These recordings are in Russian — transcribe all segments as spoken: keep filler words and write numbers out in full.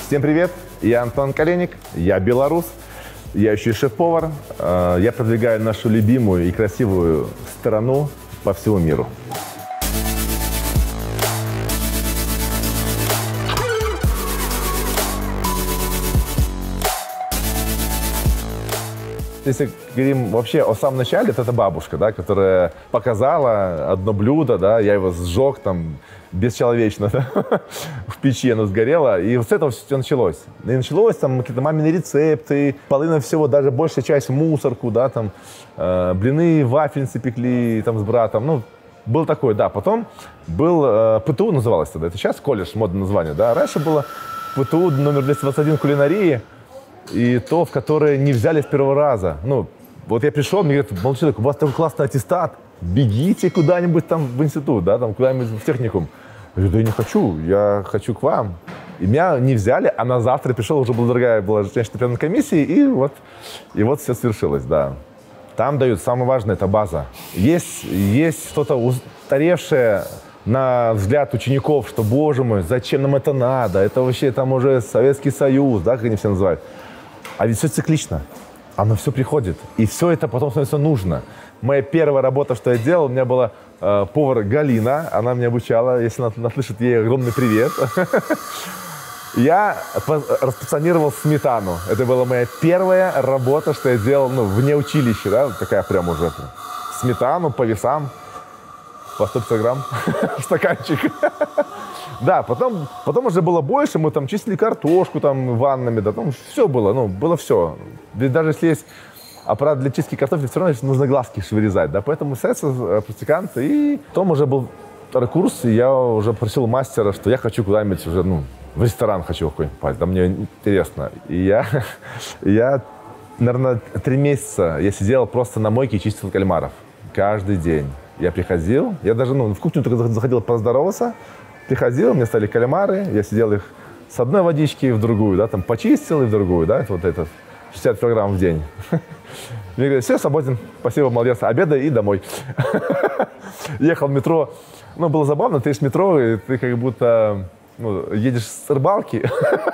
Всем привет, я Антон Коленник, я белорус, я еще и шеф-повар. Я продвигаю нашу любимую и красивую страну по всему миру. Если говорим вообще о самом начале, то это бабушка, да, которая показала одно блюдо, да, я его сжег там бесчеловечно, да, в печи оно сгорело, и вот с этого все началось. И началось там какие-то мамины рецепты, половина всего, даже большая часть в мусорку, да, там э, блины, вафельницы пекли там с братом, ну, был такой, да. Потом был э, ПТУ называлось тогда, это сейчас колледж, модное название, да, раньше было ПТУ номер двести двадцать один кулинарии. И то, в которое не взяли с первого раза. Ну, вот я пришел, мне говорят, молодой человек, у вас такой классный аттестат, бегите куда-нибудь там в институт, да, там куда-нибудь в техникум. Я говорю, да я не хочу, я хочу к вам. И меня не взяли, а на завтра пришел, уже была дорогая была женщина комиссии, и вот, и вот все свершилось, да. Там дают, самое важное, это база. Есть, есть что-то устаревшее, на взгляд учеников, что, боже мой, зачем нам это надо, это вообще там уже Советский Союз, да, как они все называют. А ведь все циклично, оно все приходит, и все это потом становится нужно. Моя первая работа, что я делал, у меня была э, повар Галина, она меня обучала, если она, она слышит, ей огромный привет. Я распационировал сметану, это была моя первая работа, что я делал, ну, вне училища, да, такая прям уже, сметану по весам. По сто пятьдесят грамм стаканчик. Да, потом, потом уже было больше, мы там чистили картошку там ваннами, да, там все было, ну, было все. Ведь даже если есть аппарат для чистки картофеля, все равно нужно глазки вырезать, да, поэтому садятся практиканты, и потом уже был второй курс, и я уже просил мастера, что я хочу куда-нибудь уже, ну, в ресторан хочу какой-нибудь попасть, да, мне интересно. И я, я, наверное, три месяца я сидел просто на мойке и чистил кальмаров каждый день. Я приходил, я даже ну, в кухню только заходил поздороваться, приходил, мне стали кальмары, я сидел их с одной водички в другую, да, там почистил и в другую, да, это вот этот шестьдесят килограмм в день. Мне говорят, все, свободен, спасибо, молодец, обедай и домой. Ехал в метро, ну, было забавно, ты из метро, и ты как будто ну, едешь с рыбалки,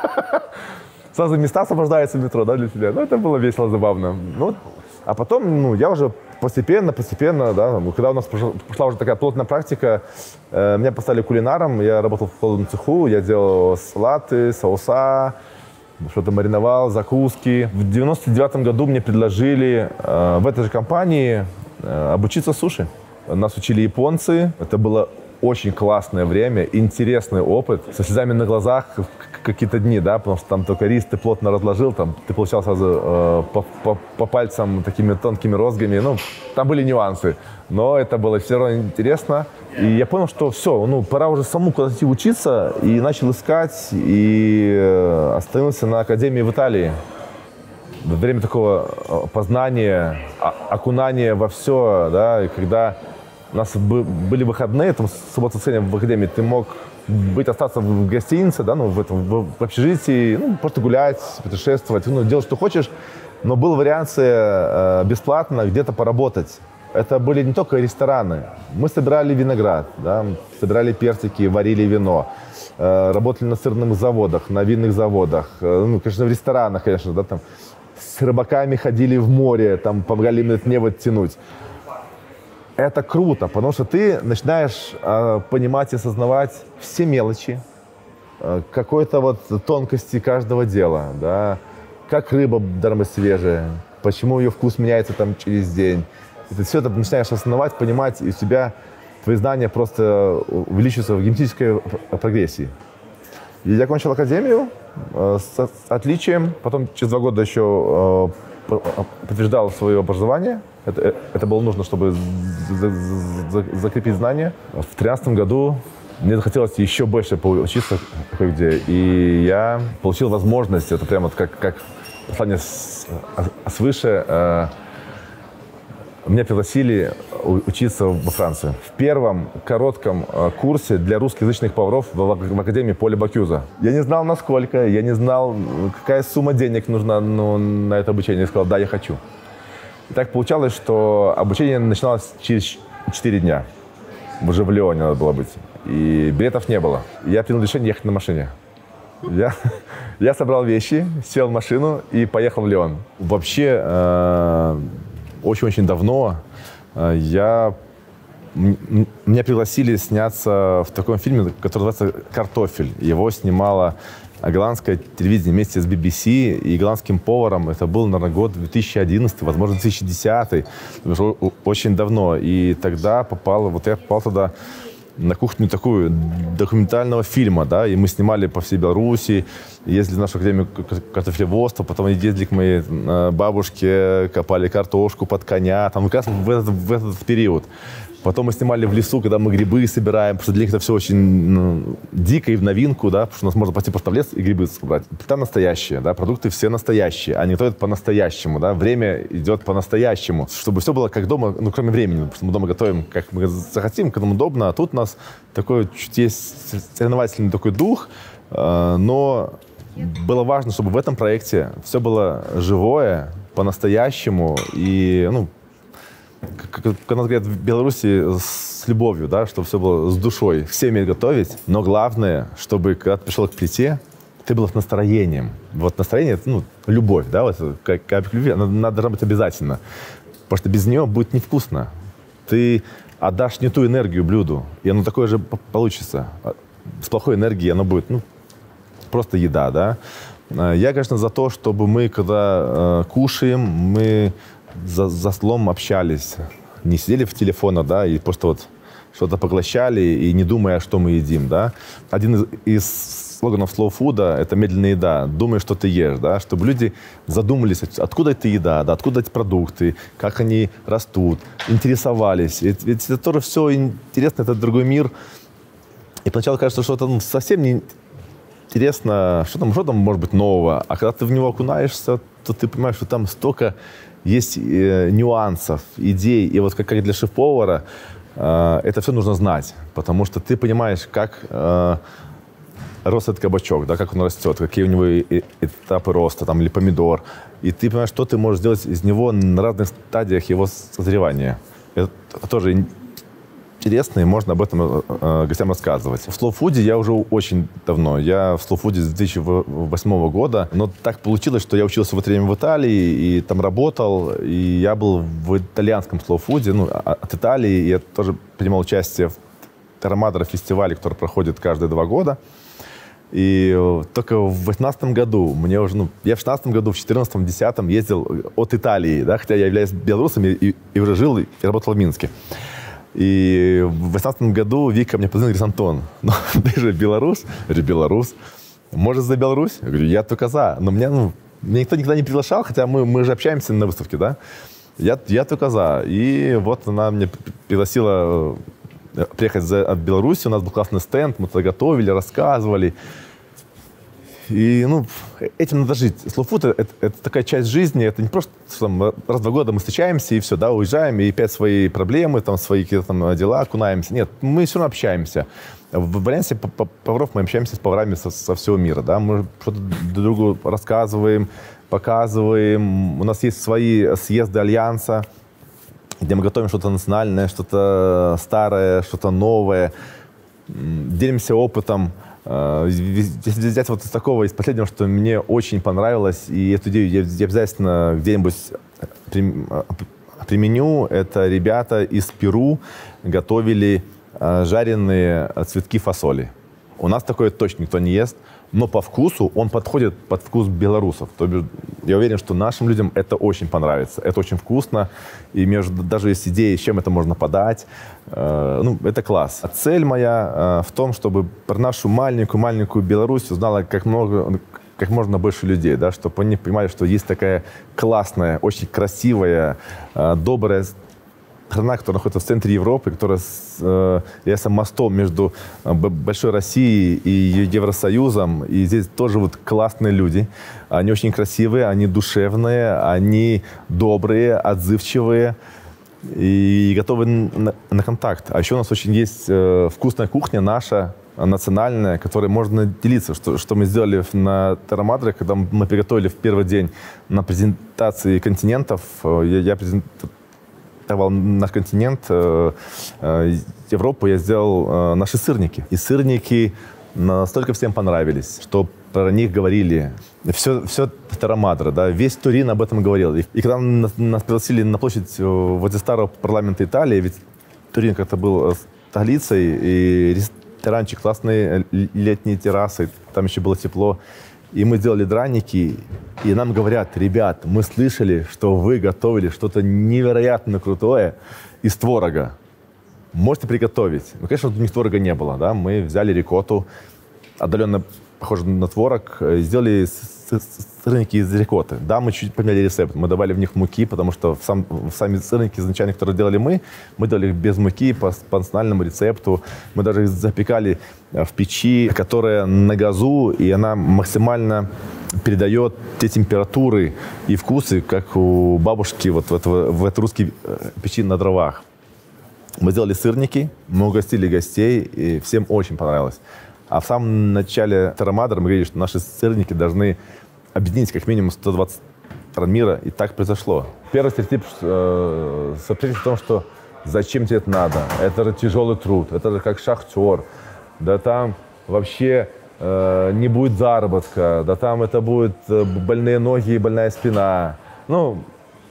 сразу места освобождаются в метро, да, для тебя, ну, это было весело, забавно. Ну, а потом, ну, я уже постепенно, постепенно, да, когда у нас пошла, пошла уже такая плотная практика, э, меня поставили кулинаром, я работал в холодном цеху, я делал салаты, соуса, что-то мариновал, закуски. В девяносто девятом году мне предложили э, в этой же компании э, обучиться суши. Нас учили японцы, это было очень классное время, интересный опыт, со слезами на глазах какие-то дни, да, потому что там только рис ты плотно разложил, там ты получал сразу э, по, по, по пальцам такими тонкими розгами, ну, там были нюансы, но это было все равно интересно. И я понял, что все, ну, пора уже самому куда-то идти учиться, и начал искать, и э, остановился на академии в Италии. Во время такого познания, окунания во все, да, и когда у нас были выходные, там, суббота-воскресенье в академии, ты мог быть, остаться в гостинице, да, ну, в, этом, в, в общежитии, ну, просто гулять, путешествовать, ну, делать, что хочешь. Но был вариант э, бесплатно где-то поработать. Это были не только рестораны. Мы собирали виноград, да, собирали персики, варили вино, э, работали на сырных заводах, на винных заводах, э, ну, конечно, в ресторанах, конечно, да, там, с рыбаками ходили в море, там, помогали им это небо тянуть. Это круто, потому что ты начинаешь э, понимать и осознавать все мелочи, э, какой-то вот тонкости каждого дела, да, как рыба даром свежая, почему ее вкус меняется там через день. И ты все это начинаешь осознавать, понимать, и у тебя твои знания просто увеличиваются в генетической прогрессии. И я кончил академию э, с отличием, потом через два года еще э, подтверждал свое образование. Это, это было нужно, чтобы за, за, закрепить знания. В тринадцатом году мне захотелось еще больше поучиться кое-где, и я получил возможность, это прямо вот как, как послание с, свыше, э, меня пригласили учиться во Францию. В первом коротком э, курсе для русскоязычных поваров в, в Академии Поля Бокюза. Я не знал, насколько, я не знал, какая сумма денег нужна ну, на это обучение. Я сказал, да, я хочу. И так получалось, что обучение начиналось через четыре дня. Уже в Лионе надо было быть. И билетов не было. И я принял решение ехать на машине. Я, я собрал вещи, сел в машину и поехал в Лион. Вообще, очень-очень э, давно э, я, меня пригласили сняться в таком фильме, который называется «Картофель». Его снимала голландское телевидение вместе с би би си и голландским поваром. Это был, наверное, год две тысячи одиннадцатый, возможно, две тысячи десятый. Очень давно. И тогда попал, вот я попал туда на кухню такую документального фильма, да, и мы снимали по всей Беларуси, ездили в нашу академию картофелеводства, потом ездили к моей бабушке, копали картошку под коня, там как раз в этот, в этот период. Потом мы снимали в лесу, когда мы грибы собираем, потому что для них это все очень ну, дико и в новинку, да, потому что у нас можно пойти просто в лес и грибы собрать. Плита настоящая, да, продукты все настоящие, они готовят по-настоящему, да, время идет по-настоящему, чтобы все было как дома, ну, кроме времени, потому что мы дома готовим, как мы захотим, когда нам удобно, а тут у нас такой чуть есть соревновательный такой дух, э, но было важно, чтобы в этом проекте все было живое, по-настоящему и, ну, как, как нас говорят в Беларуси, с любовью, да, чтобы все было с душой. Все умеют готовить, но главное, чтобы когда ты пришел к плите, ты был с настроением. Вот настроение, ну, любовь, да, вот как, как любви, она, она должна быть обязательно. Потому что без нее будет невкусно. Ты отдашь не ту энергию блюду, и оно такое же получится. С плохой энергией оно будет, ну, просто еда, да. Я, конечно, за то, чтобы мы, когда э, кушаем, мы За, за столом общались, не сидели в телефонах, да, и просто вот что-то поглощали и не думая, что мы едим, да. Один из, из слоганов Slow Food – это медленная еда. Думай, что ты ешь, да, чтобы люди задумались, откуда эта еда, да, откуда эти продукты, как они растут, интересовались. Ведь, ведь это тоже все интересно, это другой мир. И поначалу кажется, что это ну, совсем не интересно, что там, что там может быть нового. А когда ты в него окунаешься, то ты понимаешь, что там столько есть э, нюансов, идей. И вот как, как для шеф-повара э, это все нужно знать. Потому что ты понимаешь, как э, рос этот кабачок, да, как он растет, какие у него э, этапы роста, там, или помидор. И ты понимаешь, что ты можешь сделать из него на разных стадиях его созревания. Это тоже интересно, и можно об этом э, гостям рассказывать. В Slow Food я уже очень давно. Я в Slow Food с две тысячи восьмого года. Но так получилось, что я учился в это время в Италии и там работал. И я был в итальянском Slow Food, ну, от Италии. И я тоже принимал участие в Terra фестивале, который проходит каждые два года. И только в восемнадцатом году, мне уже, ну, я в шестнадцатом году, в четырнадцатом, в десятом ездил от Италии, да, хотя я являюсь белорусом и, и, и уже жил и работал в Минске. И в восемнадцатом году Вика мне позвонил и говорит: Антон, ну ты же белорус. Я говорю: белорус. Может, за Беларусь? Я говорю: я только за. Но меня, ну, меня никто никогда не приглашал, хотя мы, мы же общаемся на выставке, да? Я, я только за. И вот она мне пригласила приехать в Беларусь. У нас был классный стенд, мы туда готовили, рассказывали. И, ну, этим надо жить. Slow Food это, – это такая часть жизни. Это не просто там, раз в два года мы встречаемся и все, да, уезжаем, и опять свои проблемы, там, свои какие-то там дела окунаемся. Нет, мы все равно общаемся. В Альянсе поваров мы общаемся с поварами со, со всего мира, да. Мы что-то друг другу рассказываем, показываем. У нас есть свои съезды Альянса, где мы готовим что-то национальное, что-то старое, что-то новое. Делимся опытом. Если взять вот из такого, из последнего, что мне очень понравилось, и эту идею я, я обязательно где-нибудь применю, это ребята из Перу готовили жареные цветки фасоли. У нас такое точно никто не ест, но по вкусу он подходит под вкус белорусов. То есть я уверен, что нашим людям это очень понравится. Это очень вкусно. И между, даже есть идеи, с чем это можно подать. Э, ну, это класс. А цель моя э, в том, чтобы про нашу маленькую-маленькую Беларусь узнала как, много, как можно больше людей. Да, чтобы они понимали, что есть такая классная, очень красивая, э, добрая страна, которая находится в центре Европы, которая э, является мостом между э, большой Россией и Евросоюзом. И здесь тоже вот классные люди. Они очень красивые, они душевные, они добрые, отзывчивые и готовы на, на контакт. А еще у нас очень есть э, вкусная кухня наша, национальная, которой можно делиться. Что, что мы сделали на Terra, когда мы приготовили в первый день на презентации континентов. Я, я презентовал наш континент, э, э, Европу, я сделал э, наши сырники. И сырники настолько всем понравились, что про них говорили. Все, все Тарамадра, да, весь Турин об этом говорил. И, и когда нас, нас пригласили на площадь возле старого парламента Италии, ведь Турин как-то был столицей, и ресторанчик, классные летние террасы, там еще было тепло. И мы сделали драники, и нам говорят: ребят, мы слышали, что вы готовили что-то невероятно крутое из творога. Можете приготовить? Ну, конечно, у них творога не было, да. Мы взяли рикотту, отдаленно похоже на творог, сделали сырники из рикотты. Да, мы чуть поменяли рецепт. Мы добавили в них муки, потому что в, сам, в сами сырники изначально, которые делали мы, мы делали их без муки, по, по национальному рецепту. Мы даже их запекали в печи, которая на газу, и она максимально передает те температуры и вкусы, как у бабушки вот в, это, в этой русской печи на дровах. Мы сделали сырники, мы угостили гостей, и всем очень понравилось. А в самом начале Тарамадра мы говорили, что наши сырники должны объединить как минимум сто двадцать стран мира, и так произошло. Первый стереотип э, сообщает о том, что зачем тебе это надо, это же тяжелый труд, это же как шахтер, да там вообще э, не будет заработка, да там это будут больные ноги и больная спина. Ну,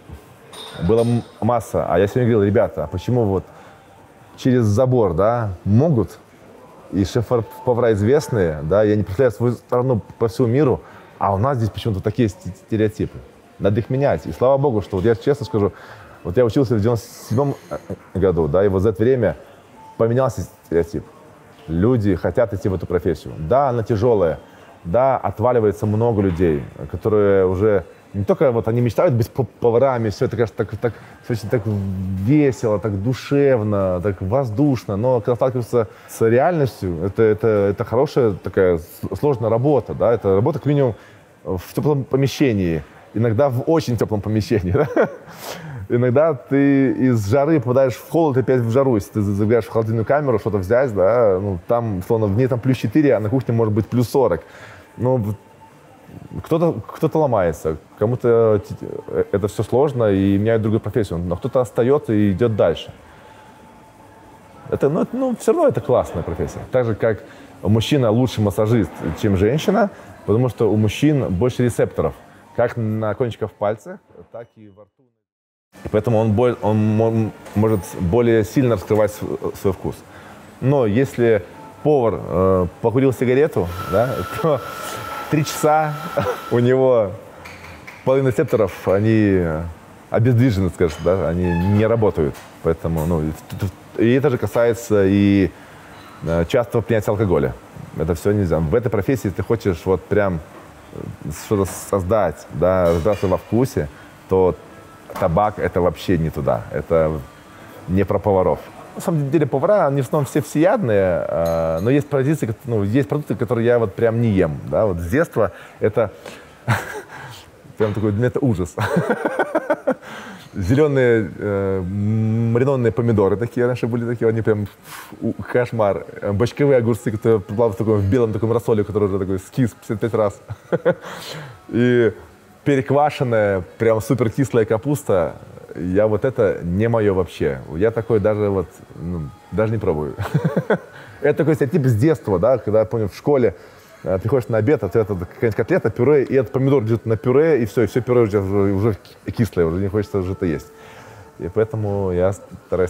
была масса. А я сегодня говорил: ребята, а почему вот через забор, да, могут, и шеф-повара известные, да, я не представляю свою страну по всему миру, а у нас здесь почему-то такие стереотипы. Надо их менять. И слава богу, что вот я честно скажу, вот я учился в девяносто седьмом году, да, и вот за это время поменялся стереотип. Люди хотят идти в эту профессию. Да, она тяжелая, да, отваливается много людей, которые уже не только вот они мечтают быть поварами, все это, конечно, так, так, все очень так весело, так душевно, так воздушно, но когда сталкиваются с реальностью, это, это, это хорошая такая сложная работа, да, это работа, к минимуму, в теплом помещении, иногда в очень теплом помещении, да? Иногда ты из жары попадаешь в холод и опять в жару. Если ты забегаешь в холодильную камеру, что-то взять, да, ну, там, словно, в ней там плюс четыре, а на кухне может быть плюс сорок. Ну, кто-то, кто-то ломается, кому-то это все сложно и меняет другую профессию, но кто-то остается и идет дальше. Это, ну, ну, все равно это классная профессия. Так же, как мужчина лучше массажист, чем женщина, потому что у мужчин больше рецепторов, как на кончиках пальцев, так и во рту. И поэтому он, боль, он, он может более сильно раскрывать свой вкус. Но если повар э, покурил сигарету, да, то три часа у него половина рецепторов, они обездвижены, скажем, да, они не работают. Поэтому, ну, и это же касается и частого принятия алкоголя. Это все нельзя. В этой профессии, если ты хочешь вот прям что-то создать, да, разбираться во вкусе, то табак — это вообще не туда. Это не про поваров. На самом деле повара, они в основном все всеядные, э, но есть продукты, ну, есть продукты, которые я вот прям не ем. Да? Вот с детства это прям такой, для меня это ужас. Зеленые э, маринованные помидоры такие раньше были, такие, они прям кошмар. Бочковые огурцы, которые плавают в таком в белом таком рассоле, который уже такой скис пятьдесят пять раз. И переквашенная, прям супер кислая капуста. Я вот это не мое вообще. Я такой даже вот, ну, даже не пробую. Это такой стереотип с детства, да, когда, я помню, в школе э, приходишь на обед, а это какая-нибудь котлета, пюре, и этот помидор лежит на пюре, и все, и все пюре уже, уже кислое, уже не хочется уже это есть. И поэтому я стараюсь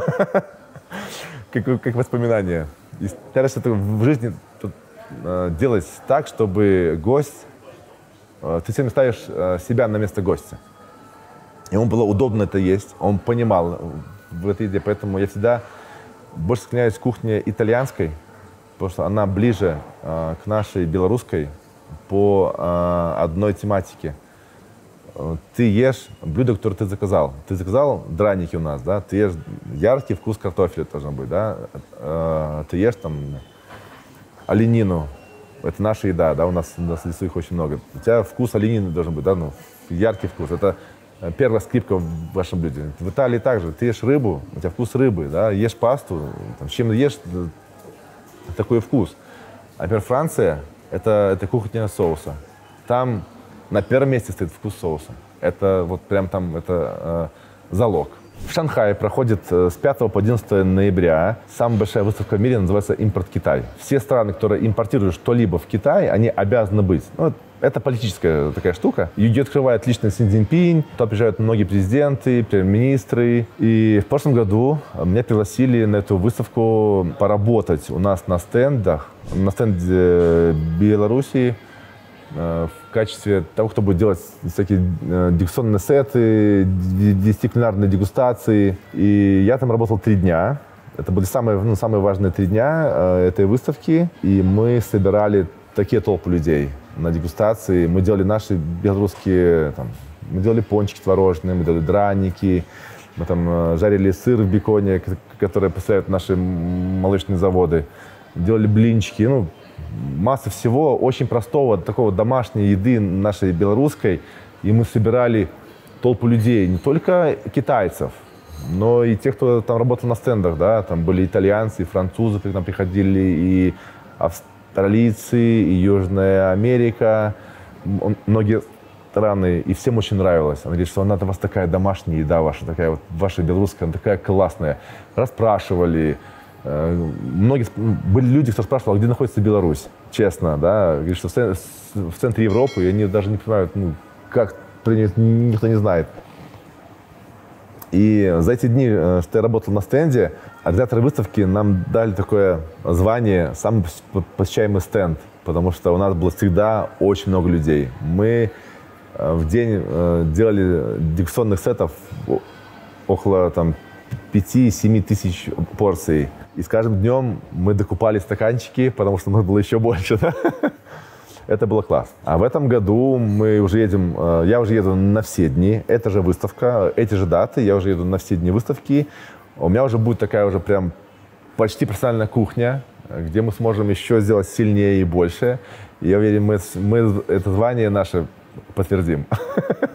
как, как воспоминание. И стараюсь это в жизни тут, э, делать так, чтобы гость, э, ты всегда ставишь э, себя на место гостя. Ему было удобно это есть, он понимал в этой еде, поэтому я всегда больше склоняюсь к кухне итальянской, потому что она ближе э, к нашей белорусской по э, одной тематике. Ты ешь блюдо, которое ты заказал. Ты заказал драники у нас, да, ты ешь яркий вкус картофеля должен быть, да, э, ты ешь там оленину, это наша еда, да, у нас, у нас в лесу их очень много. У тебя вкус оленины должен быть, да, ну, яркий вкус, это первая скрипка в вашем блюде. В Италии также. Ты ешь рыбу, у тебя вкус рыбы, да, ешь пасту, там, чем ешь, такой вкус. А, например, Франция — это, это кухня соуса. Там на первом месте стоит вкус соуса. Это вот прям там, это э, залог. В Шанхае проходит с пятого по одиннадцатое ноября самая большая выставка в мире, называется «Импорт Китай». Все страны, которые импортируют что-либо в Китай, они обязаны быть. Ну, это политическая такая штука. Ее открывает лично Си Цзиньпинь, туда приезжают многие президенты, премьер-министры. И в прошлом году меня пригласили на эту выставку поработать у нас на стендах, на стенде Белоруссии, в качестве того, кто будет делать всякие дегустационные сеты, дисциплинарные дегустации. И я там работал три дня. Это были самые, ну, самые важные три дня э, этой выставки. И мы собирали такие толпы людей на дегустации. Мы делали наши белорусские, там, мы делали пончики творожные, мы делали драники, мы там э, жарили сыр в беконе, который поставляют наши молочные заводы. Делали блинчики, ну, масса всего очень простого, такого домашней еды нашей белорусской. И мы собирали толпу людей, не только китайцев, но и тех, кто там работал на стендах, да, там были итальянцы, и французы, к нам приходили, и австралийцы, и Южная Америка, многие страны, и всем очень нравилось. Она говорит, что она у вас такая домашняя еда ваша, такая вот ваша белорусская, она такая классная. Расспрашивали. Многие были люди, кто спрашивал, где находится Беларусь, честно, да, говорит, что в центре Европы, и они даже не понимают, ну, как, никто не знает. И за эти дни, что я работал на стенде, организаторы выставки нам дали такое звание «Самый посещаемый стенд», потому что у нас было всегда очень много людей. Мы в день делали дегустационных сетов около там пяти-семи тысяч порций. И с каждым днем мы докупали стаканчики, потому что нужно было еще больше. Да? Это было классно. А в этом году мы уже едем, я уже еду на все дни. Это же выставка, эти же даты. Я уже еду на все дни выставки. У меня уже будет такая уже прям почти профессиональная кухня, где мы сможем еще сделать сильнее и больше. И я уверен, мы, мы это звание наше подтвердим.